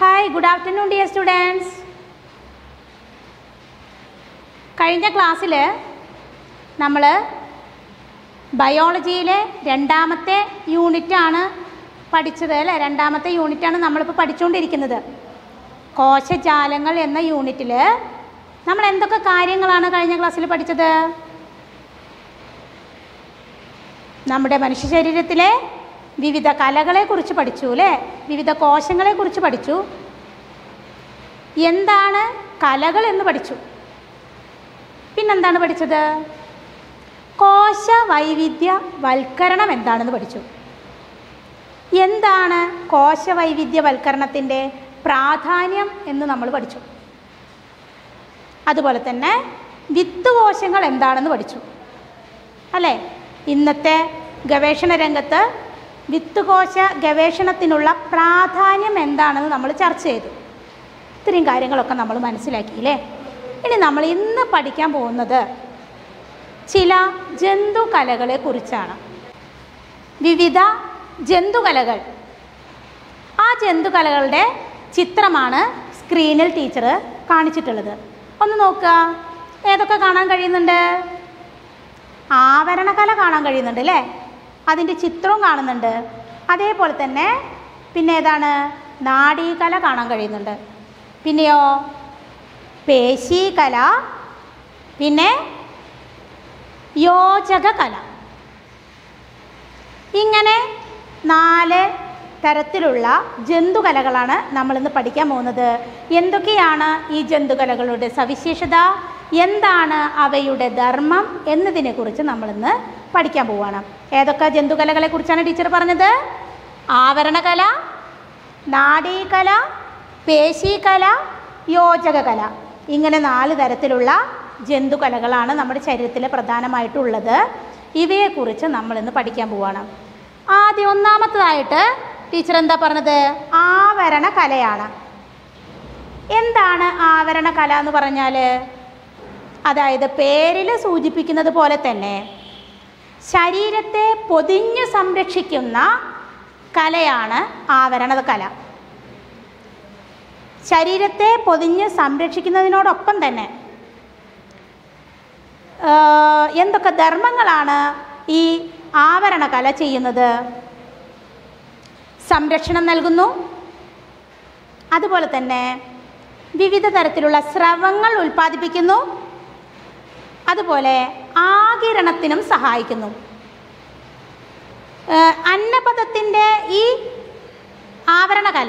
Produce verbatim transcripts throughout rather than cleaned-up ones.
Hi, good afternoon dear students. കഴിഞ്ഞ ക്ലാസ്സിൽ നമ്മൾ ബയോളജിയിലെ രണ്ടാമത്തെ യൂണിറ്റാണ് പഠിച്ചത് അല്ലേ? രണ്ടാമത്തെ യൂണിറ്റാണ് നമ്മളിപ്പോൾ പഠിച്ചുകൊണ്ടിരിക്കുന്നത്. കോശജാലങ്ങൾ എന്ന യൂണിറ്റിൽ നമ്മൾ എന്തൊക്കെ കാര്യങ്ങളാണ് കഴിഞ്ഞ ക്ലാസ്സിൽ പഠിച്ചത്? നമ്മുടെ മനുഷ്യ ശരീരത്തിലെ വിവിധ കലകളെക്കുറിച്ച് പഠിച്ചു അല്ലേ? വിവിധ കോശങ്ങളെക്കുറിച്ച് പഠിച്ചു. എന്താണ് കലകൾ എന്ന് പഠിച്ചു. പിന്നെന്താണ് പഠിച്ചത്? കോശ വൈവിധ്യ വൽക്കരണം എന്താണെന്ന് പഠിച്ചു. എന്താണ് കോശ വൈവിധ്യവൽക്കരണത്തിൻ്റെ പ്രാധാന്യം എന്ന് നമ്മൾ പഠിച്ചു. അതുപോലെ തന്നെ വിത്ത് കോശങ്ങൾ എന്താണെന്ന് പഠിച്ചു അല്ലേ? ഇന്നത്തെ ഗവേഷണ രംഗത്ത് വിത്ത് കോശ ഗവേഷണത്തിനുള്ള പ്രാധാന്യം എന്താണെന്ന് നമ്മൾ ചർച്ച ചെയ്തു. ഇത്രയും കാര്യങ്ങളൊക്കെ നമ്മൾ മനസ്സിലാക്കിയില്ലേ? ഇനി നമ്മൾ ഇന്ന് പഠിക്കാൻ പോകുന്നത് ചില ജന്തുകലകളെ കുറിച്ചാണ്. വിവിധ ജന്തുകലകൾ. ആ ജന്തുകലകളുടെ ചിത്രമാണ് സ്ക്രീനിൽ ടീച്ചർ കാണിച്ചിട്ടുള്ളത്. ഒന്ന് നോക്കുക, ഏതൊക്കെ കാണാൻ കഴിയുന്നുണ്ട്? ആവരണകല കാണാൻ കഴിയുന്നുണ്ട് അല്ലേ? അതിൻ്റെ ചിത്രവും കാണുന്നുണ്ട്. അതേപോലെ തന്നെ പിന്നെ ഏതാണ്? നാഡീകല കാണാൻ കഴിയുന്നുണ്ട്. പിന്നെയോ പേശീകല, പിന്നെ യോജകകല. ഇങ്ങനെ നാല് തരത്തിലുള്ള ജന്തുകലകളാണ് നമ്മളിന്ന് പഠിക്കാൻ പോകുന്നത്. എന്തൊക്കെയാണ് ഈ ജന്തുകലകളുടെ സവിശേഷത, എന്താണ് അവയുടെ ധർമ്മം എന്നതിനെക്കുറിച്ച് നമ്മളിന്ന് പഠിക്കാൻ പോവുകയാണ്. ഏതൊക്കെ ജന്തുകലകളെ കുറിച്ചാണ് ടീച്ചർ പറഞ്ഞത്? ആവരണകല, നാഡീകല, പേശീകല, യോജകകല. ഇങ്ങനെ നാല് തരത്തിലുള്ള ജന്തുകലകളാണ് നമ്മുടെ ശരീരത്തിൽ പ്രധാനമായിട്ടുള്ളത്. ഇവയെക്കുറിച്ച് നമ്മളിന്ന് പഠിക്കാൻ പോവുകയാണ്. ആദ്യം ഒന്നാമത്തതായിട്ട് ടീച്ചർ എന്താ പറഞ്ഞത്? ആവരണകലയാണ്. എന്താണ് ആവരണകല എന്ന് പറഞ്ഞാൽ? അതായത് പേരിൽ സൂചിപ്പിക്കുന്നത് പോലെ തന്നെ ശരീരത്തെ പൊതിഞ്ഞ് സംരക്ഷിക്കുന്ന കലയാണ് ആവരണകല. ശരീരത്തെ പൊതിഞ്ഞ് സംരക്ഷിക്കുന്നതിനോടൊപ്പം തന്നെ എന്തൊക്കെ ധർമ്മങ്ങളാണ് ഈ ആവരണകല ചെയ്യുന്നത്? സംരക്ഷണം നൽകുന്നു. അതുപോലെ തന്നെ വിവിധ തരത്തിലുള്ള സ്രവങ്ങൾ ഉൽപ്പാദിപ്പിക്കുന്നു. അതുപോലെ ആകിരണത്തിനും സഹായിക്കുന്നു. അന്നപഥത്തിൻ്റെ ഈ ആവരണകല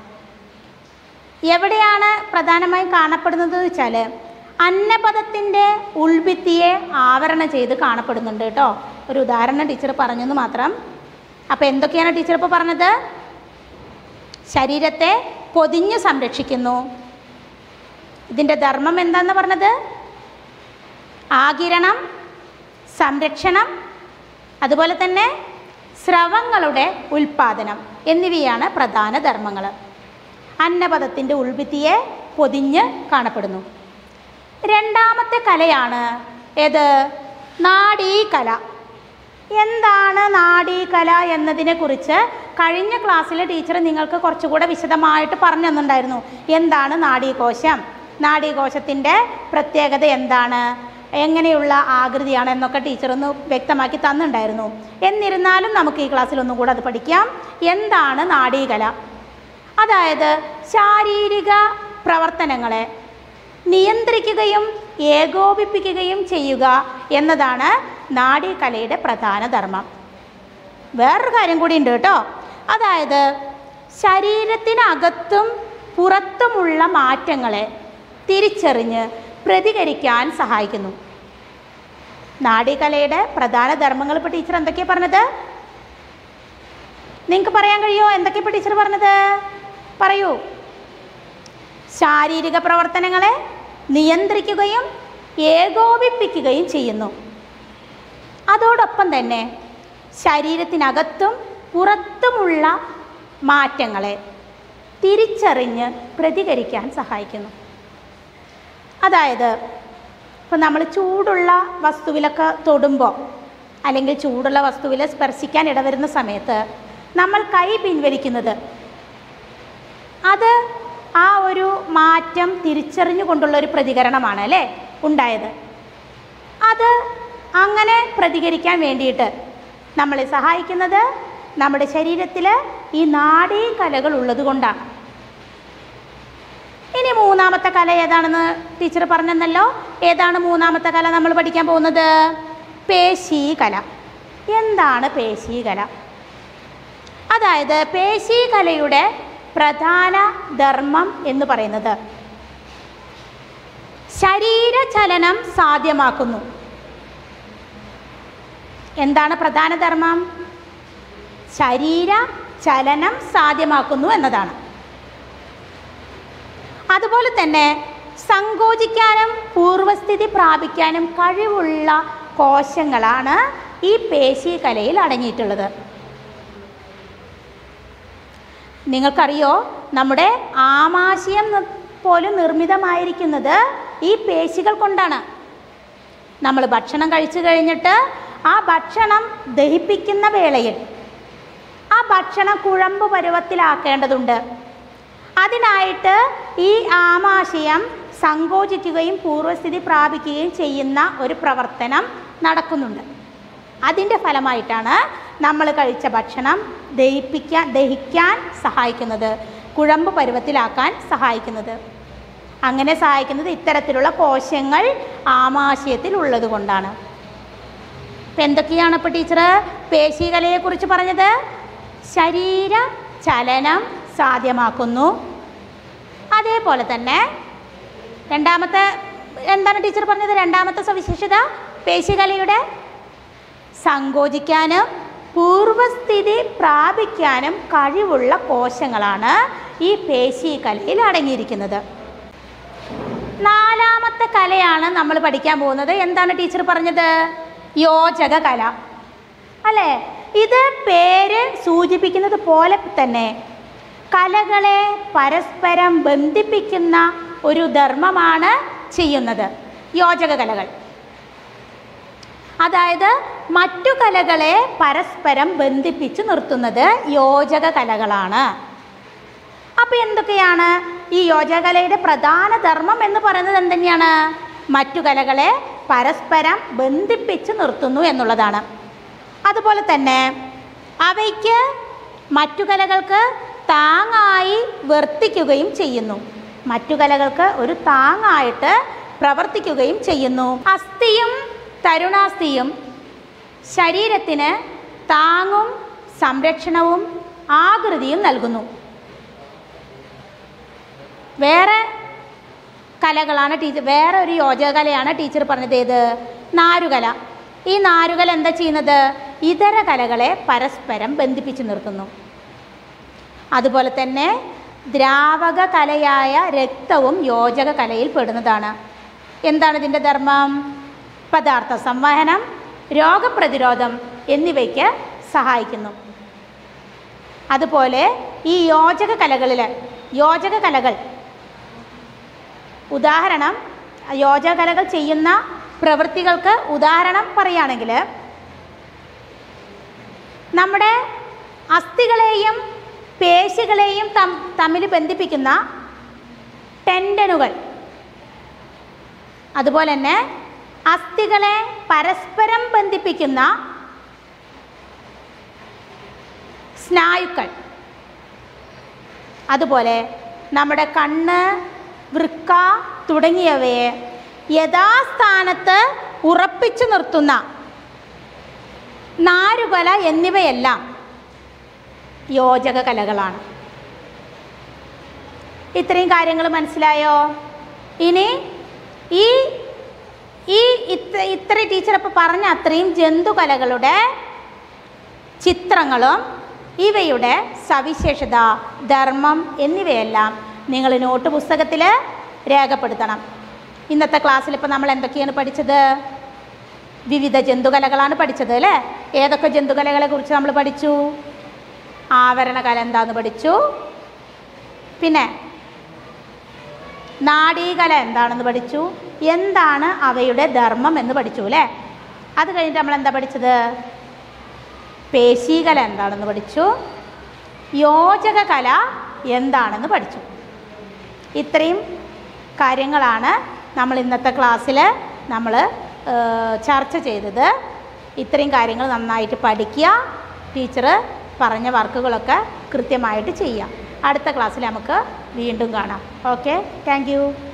എവിടെയാണ് പ്രധാനമായും കാണപ്പെടുന്നത് വെച്ചാൽ അന്നപഥത്തിൻ്റെ ഉൾഭിത്തിയെ ആവരണം ചെയ്ത് കാണപ്പെടുന്നുണ്ട് കേട്ടോ. ഒരു ഉദാഹരണം ടീച്ചർ പറഞ്ഞെന്ന് മാത്രം. അപ്പോൾ എന്തൊക്കെയാണ് ടീച്ചർ ഇപ്പോൾ പറഞ്ഞത്? ശരീരത്തെ പൊതിഞ്ഞ് സംരക്ഷിക്കുന്നു. ഇതിൻ്റെ ധർമ്മം എന്താണെന്ന് പറഞ്ഞത്? ആകിരണം, സംരക്ഷണം, അതുപോലെ തന്നെ സ്രവങ്ങളുടെ ഉൽപ്പാദനം എന്നിവയാണ് പ്രധാന ധർമ്മങ്ങൾ. അന്നപഥത്തിൻ്റെ ഉൾഭിത്തിയെ പൊതിഞ്ഞ് കാണപ്പെടുന്നു. രണ്ടാമത്തെ കലയാണ് ഏത്? നാഡീകല. എന്താണ് നാഡീകല എന്നതിനെക്കുറിച്ച് കഴിഞ്ഞ ക്ലാസ്സിൽ ടീച്ചർ നിങ്ങൾക്ക് കുറച്ചുകൂടെ വിശദമായിട്ട് പറഞ്ഞു തന്നിട്ടുണ്ടായിരുന്നു. എന്താണ് നാഡീകോശം, നാഡീകോശത്തിൻ്റെ പ്രത്യേകത എന്താണ്, എങ്ങനെയുള്ള ആകൃതിയാണ് എന്നൊക്കെ ടീച്ചർ ഒന്ന് വ്യക്തമാക്കി തന്നിട്ടുണ്ടായിരുന്നു. എന്നിരുന്നാലും നമുക്ക് ഈ ക്ലാസ്സിൽ ഒന്നും കൂടെ അത് പഠിക്കാം. എന്താണ് നാഡീകല? അതായത് ശാരീരിക പ്രവർത്തനങ്ങളെ നിയന്ത്രിക്കുകയും ഏകോപിപ്പിക്കുകയും ചെയ്യുക എന്നതാണ് നാഡീകലയുടെ പ്രധാന ധർമ്മം. വേറൊരു കാര്യം കൂടി ഉണ്ട് കേട്ടോ. അതായത് ശരീരത്തിനകത്തും പുറത്തുമുള്ള മാറ്റങ്ങളെ തിരിച്ചറിഞ്ഞ് പ്രതികരിക്കാൻ സഹായിക്കുന്നു. നാഡീകലയുടെ പ്രധാന ധർമ്മങ്ങൾ ഇപ്പോൾ ടീച്ചർ എന്തൊക്കെയാണ് പറഞ്ഞത്? നിങ്ങൾക്ക് പറയാൻ കഴിയുമോ എന്തൊക്കെയാണ് ഇപ്പോൾ ടീച്ചർ പറഞ്ഞത്? പറയൂ. ശാരീരിക പ്രവർത്തനങ്ങളെ നിയന്ത്രിക്കുകയും ഏകോപിപ്പിക്കുകയും ചെയ്യുന്നു. അതോടൊപ്പം തന്നെ ശരീരത്തിനകത്തും പുറത്തുമുള്ള മാറ്റങ്ങളെ തിരിച്ചറിഞ്ഞ് പ്രതികരിക്കാൻ സഹായിക്കുന്നു. അതായത് ഇപ്പോൾ നമ്മൾ ചൂടുള്ള വസ്തുവിലൊക്കെ തൊടുമ്പോൾ അല്ലെങ്കിൽ ചൂടുള്ള വസ്തുവിൽ സ്പർശിക്കാൻ ഇടവരുന്ന സമയത്ത് നമ്മൾ കൈ പിൻവലിക്കുന്നത് അത് ആ ഒരു മാറ്റം തിരിച്ചറിഞ്ഞുകൊണ്ടുള്ളൊരു പ്രതികരണമാണ് അല്ലേ ഉണ്ടായത്. അത് അങ്ങനെ പ്രതികരിക്കാൻ വേണ്ടിയിട്ട് നമ്മളെ സഹായിക്കുന്നത് നമ്മുടെ ശരീരത്തിൽ ഈ നാഡീകലകൾ ഉള്ളത് കൊണ്ടാണ്. ഇനി മൂന്നാമത്തെ കല ഏതാണെന്ന് ടീച്ചർ പറഞ്ഞെന്നല്ലോ. ഏതാണ് മൂന്നാമത്തെ കല നമ്മൾ പഠിക്കാൻ പോകുന്നത്? പേശീകല. എന്താണ് പേശീകല? അതായത് പേശീകലയുടെ പ്രധാന ധർമ്മം എന്ന് പറയുന്നത് ശരീരചലനം സാധ്യമാക്കുന്നു. എന്താണ് പ്രധാന ധർമ്മം? ശരീര ചലനം സാധ്യമാക്കുന്നു എന്നതാണ്. അതുപോലെ തന്നെ സങ്കോചിക്കാനും പൂർവസ്ഥിതി പ്രാപിക്കാനും കഴിവുള്ള കോശങ്ങളാണ് ഈ പേശീകലയിൽ അടങ്ങിയിട്ടുള്ളത്. നിങ്ങൾക്കറിയോ, നമ്മുടെ ആമാശയം പോലും നിർമ്മിതമായിരിക്കുന്നത് ഈ പേശികൾ കൊണ്ടാണ്. നമ്മൾ ഭക്ഷണം കഴിച്ചു കഴിഞ്ഞിട്ട് ആ ഭക്ഷണം ദഹിപ്പിക്കുന്ന വേളയിൽ ആ ഭക്ഷണം കുഴമ്പ് പരുവത്തിലാക്കേണ്ടതുണ്ട്. അതിനായിട്ട് ഈ ആമാശയം സങ്കോചിക്കുകയും പൂർവസ്ഥിതി പ്രാപിക്കുകയും ചെയ്യുന്ന ഒരു പ്രവർത്തനം നടക്കുന്നുണ്ട്. അതിൻ്റെ ഫലമായിട്ടാണ് നമ്മൾ കഴിച്ച ഭക്ഷണം ദഹിപ്പിക്കാൻ ദഹിക്കാൻ സഹായിക്കുന്നത്, കുഴമ്പ് പരുവത്തിലാക്കാൻ സഹായിക്കുന്നത്. അങ്ങനെ സഹായിക്കുന്നത് ഇത്തരത്തിലുള്ള കോശങ്ങൾ ആമാശയത്തിൽ ഉള്ളത് കൊണ്ടാണ്. ഇപ്പം എന്തൊക്കെയാണ് ഇപ്പോൾ ടീച്ചർ പേശീകലയെക്കുറിച്ച് പറഞ്ഞത്? ശരീര ചലനം സാധ്യമാക്കുന്നു. അതേപോലെ തന്നെ രണ്ടാമത്തെ എന്താണ് ടീച്ചർ പറഞ്ഞത്? രണ്ടാമത്തെ സവിശേഷത പേശീകലയുടെ സങ്കോചിക്കാനും പൂർവസ്ഥിതി പ്രാപിക്കാനും കഴിവുള്ള കോശങ്ങളാണ് ഈ പേശീകലയിൽ അടങ്ങിയിരിക്കുന്നത്. നാലാമത്തെ കലയാണ് നമ്മൾ പഠിക്കാൻ പോകുന്നത്. എന്താണ് ടീച്ചർ പറഞ്ഞത്? യോജക കല അല്ലേ? ഇത് പേര് സൂചിപ്പിക്കുന്നത് പോലെ തന്നെ കലകളെ പരസ്പരം ബന്ധിപ്പിക്കുന്ന ഒരു ധർമ്മമാണ് ചെയ്യുന്നത് യോജക കലകൾ. അതായത് മറ്റു കലകളെ പരസ്പരം ബന്ധിപ്പിച്ച് നിർത്തുന്നത് യോജക കലകളാണ്. അപ്പോൾ എന്തൊക്കെയാണ് ഈ യോജകലയുടെ പ്രധാന ധർമ്മം എന്ന് പറയുന്നത്? എന്തുതന്നെയാണ്? മറ്റു കലകളെ പരസ്പരം ബന്ധിപ്പിച്ച് നിർത്തുന്നു എന്നുള്ളതാണ്. അതുപോലെ തന്നെ അവയ്ക്ക് മറ്റു കലകൾക്ക് താങ്ങായി വർത്തിക്കുകയും ചെയ്യുന്നു. മറ്റു കലകൾക്ക് ഒരു താങ്ങായിട്ട് പ്രവർത്തിക്കുകയും ചെയ്യുന്നു. അസ്ഥിയും തരുണാസ്ഥിയും ശരീരത്തിന് താങ്ങും സംരക്ഷണവും ആകൃതിയും നൽകുന്നു. വേറെ കലകളാണ് ടീച്ചർ വേറെ ഒരു യോജകലയാണ് ടീച്ചർ പറഞ്ഞത്. ഏത്? നാരുകല. ഈ നാരുകല എന്താ ചെയ്യുന്നത്? ഇതര കലകളെ പരസ്പരം ബന്ധിപ്പിച്ച് നിർത്തുന്നു. അതുപോലെ തന്നെ ദ്രാവക കലയായ രക്തവും യോജക കലയിൽ പെടുന്നതാണ്. എന്താണ് ഇതിൻ്റെ ധർമ്മം? പദാർത്ഥ സംവഹനം, രോഗപ്രതിരോധം എന്നിവയ്ക്ക് സഹായിക്കുന്നു. അതുപോലെ ഈ യോജക കലകളിൽ യോജക കലകൾ ഉദാഹരണം യോജക കലകൾ ചെയ്യുന്ന പ്രവൃത്തികൾക്ക് ഉദാഹരണം പറയുകയാണെങ്കിൽ നമ്മുടെ അസ്ഥികളെയും പേശികളെയും തമ്മിൽ ബന്ധിപ്പിക്കുന്ന ടെൻഡനുകൾ, അതുപോലെ തന്നെ അസ്ഥികളെ പരസ്പരം ബന്ധിപ്പിക്കുന്ന സ്നായുക്കൾ, അതുപോലെ നമ്മുടെ കണ്ണ്, വൃക്ക തുടങ്ങിയവയെ യഥാസ്ഥാനത്ത് ഉറപ്പിച്ചു നിർത്തുന്ന നാരുകല എന്നിവയെല്ലാം യോജക കലകളാണ്. ഇത്രയും കാര്യങ്ങൾ മനസ്സിലായോ? ഇനി ഈ ഈ ഇത്ര ഇത്ര ടീച്ചർ ഇപ്പോൾ പറഞ്ഞ അത്രയും ജന്തുകലകളുടെ ചിത്രങ്ങളും ഇവയുടെ സവിശേഷത, ധർമ്മം എന്നിവയെല്ലാം നിങ്ങൾ നോട്ട് പുസ്തകത്തിൽ രേഖപ്പെടുത്തണം. ഇന്നത്തെ ക്ലാസ്സിൽ ഇപ്പോൾ നമ്മൾ എന്തൊക്കെയാണ് പഠിച്ചത്? വിവിധ ജന്തുകലകളാണ് പഠിച്ചത് അല്ലേ? ഏതൊക്കെ ജന്തുകലകളെ കുറിച്ച് നമ്മൾ പഠിച്ചു? ആവരണകല എന്താണെന്ന് പഠിച്ചു. പിന്നെ നാഡീകല എന്താണെന്ന് പഠിച്ചു. എന്താണ് അവയുടെ ധർമ്മം എന്ന് പഠിച്ചു അല്ലേ? അത് കഴിഞ്ഞിട്ട് നമ്മൾ എന്താ പഠിച്ചത്? പേശീകല എന്താണെന്ന് പഠിച്ചു. യോജക കല എന്താണെന്ന് പഠിച്ചു. ഇത്രയും കാര്യങ്ങളാണ് നമ്മൾ ഇന്നത്തെ ക്ലാസ്സിൽ നമ്മൾ ചർച്ച ചെയ്തത്. ഇത്രയും കാര്യങ്ങൾ നന്നായിട്ട് പഠിക്കുക. ടീച്ചർ പറഞ്ഞ വർക്കുകളൊക്കെ കൃത്യമായിട്ട് ചെയ്യാം. അടുത്ത ക്ലാസ്സിൽ നമുക്ക് വീണ്ടും കാണാം. Okay, thank U.